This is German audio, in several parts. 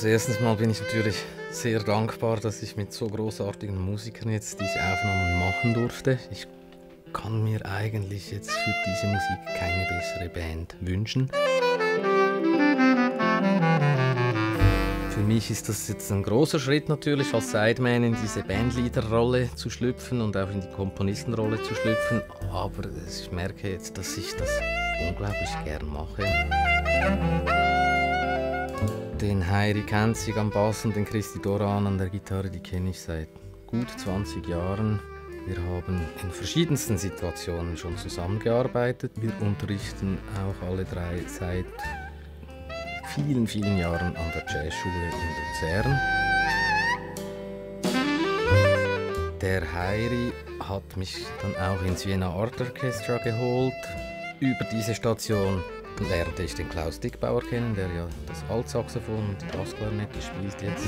Also erstens mal bin ich natürlich sehr dankbar, dass ich mit so großartigen Musikern jetzt diese Aufnahmen machen durfte. Ich kann mir eigentlich jetzt für diese Musik keine bessere Band wünschen. Für mich ist das jetzt ein großer Schritt natürlich, als Sideman in diese Bandleader-Rolle zu schlüpfen und auch in die Komponistenrolle zu schlüpfen. Aber ich merke jetzt, dass ich das unglaublich gern mache. Den Heiri Kenzig am Bass und den Christi Doran an der Gitarre, die kenne ich seit gut 20 Jahren. Wir haben in verschiedensten Situationen schon zusammengearbeitet. Wir unterrichten auch alle drei seit vielen, vielen Jahren an der Jazzschule in Luzern. Der Heiri hat mich dann auch ins Vienna Art Orchestra geholt. Über diese Station lernte ich den Klaus Dickbauer kennen, der ja das Altsaxophon und die Bassklarinette spielt jetzt.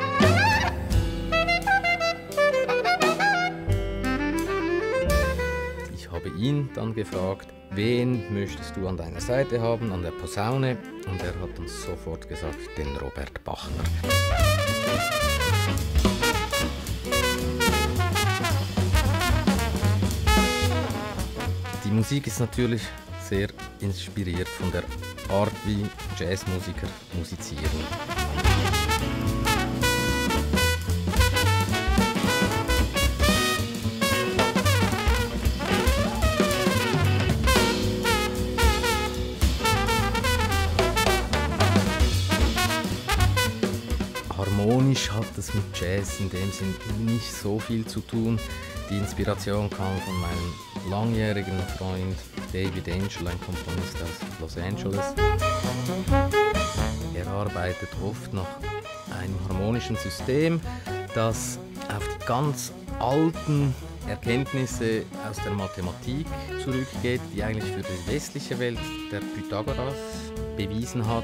Ich habe ihn dann gefragt, wen möchtest du an deiner Seite haben, an der Posaune? Und er hat uns sofort gesagt, den Robert Bachner. Die Musik ist natürlich sehr inspiriert von der Art, wie Jazzmusiker musizieren. Harmonisch hat es mit Jazz in dem Sinn nicht so viel zu tun. Die Inspiration kam von meinem langjährigen Freund David Angel, ein Komponist aus Los Angeles. Er arbeitet oft nach einem harmonischen System, das auf die ganz alten Erkenntnisse aus der Mathematik zurückgeht, die eigentlich für die westliche Welt der Pythagoras bewiesen hat.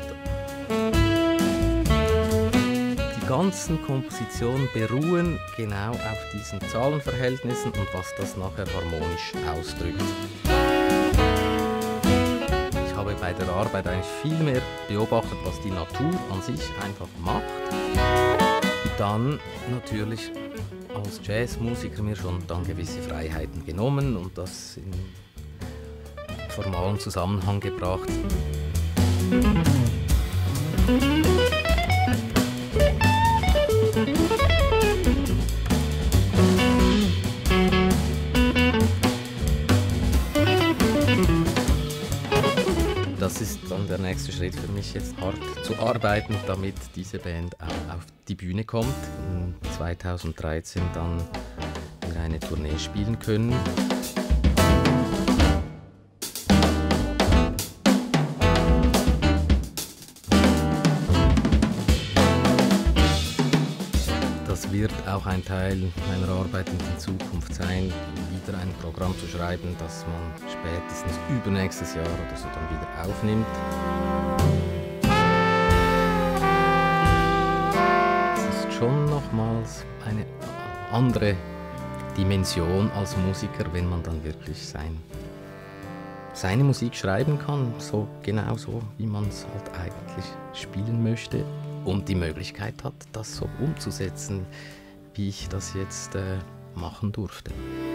Die ganzen Kompositionen beruhen genau auf diesen Zahlenverhältnissen und was das nachher harmonisch ausdrückt. Ich habe bei der Arbeit eigentlich viel mehr beobachtet, was die Natur an sich einfach macht. Dann natürlich als Jazzmusiker mir schon dann gewisse Freiheiten genommen und das in formalen Zusammenhang gebracht. Das ist dann der nächste Schritt für mich, jetzt hart zu arbeiten, damit diese Band auch auf die Bühne kommt. In 2013 dann wieder eine Tournee spielen können. Das wird auch ein Teil meiner Arbeit in der Zukunft sein, wieder ein Programm zu schreiben, das man spätestens übernächstes Jahr oder so dann wieder aufnimmt. Es ist schon nochmals eine andere Dimension als Musiker, wenn man dann wirklich seine Musik schreiben kann, so genau so, wie man es halt eigentlich spielen möchte. Und die Möglichkeit hat, das so umzusetzen, wie ich das jetzt machen durfte.